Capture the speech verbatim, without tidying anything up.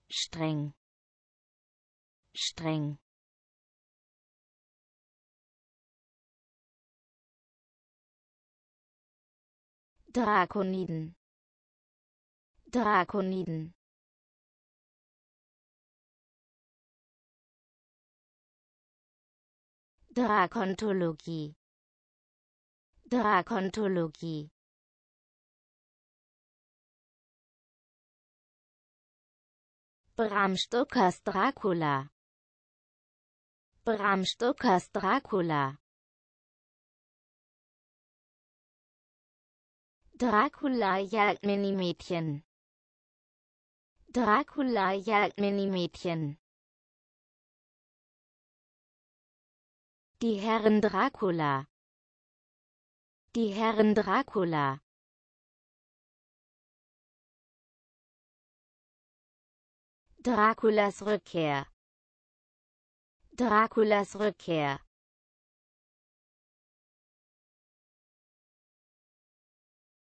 streng, streng, Drakoniden, Drakoniden, Drakontologie, Drakontologie, Bram Stokers Dracula, Bram Stokers Dracula, Dracula jagt Minimädchen, Dracula jagt Minimädchen, Die Herren Dracula, Die Herren Dracula, Draculas Rückkehr, Draculas Rückkehr,